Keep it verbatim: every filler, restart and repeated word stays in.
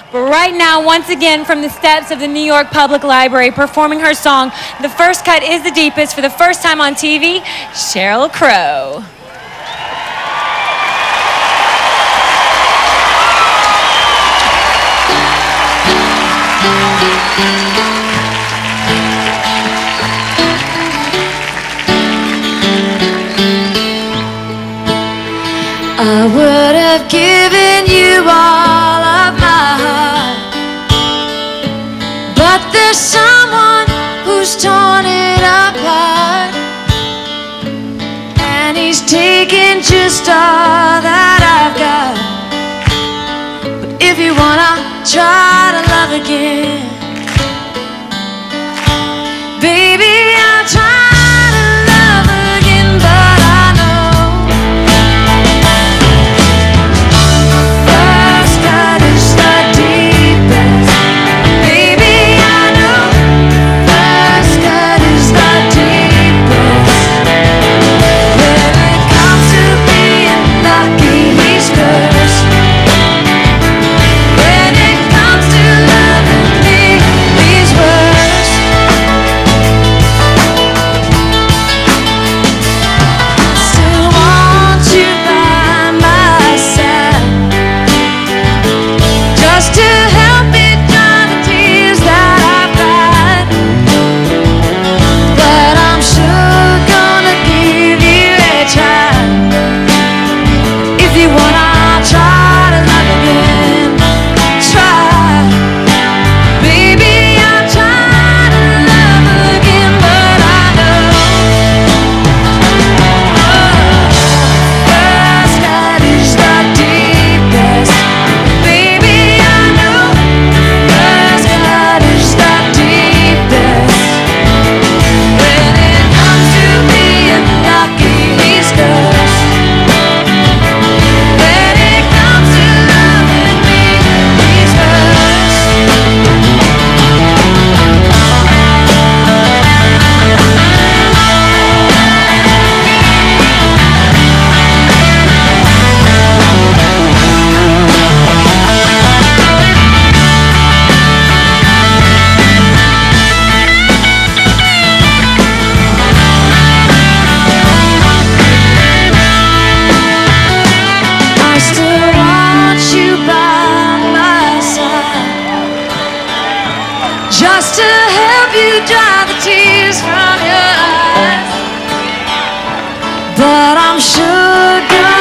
But right now, once again, from the steps of the New York Public Library, performing her song, The First Cut is the Deepest, for the first time on T V, Sheryl Crow. I would have given you all of my heart, but there's someone who's torn it apart, and he's taken just all that I've got. But if you wanna try to love again, baby, I'll try. Just to help you dry the tears from your eyes, but I'm sure God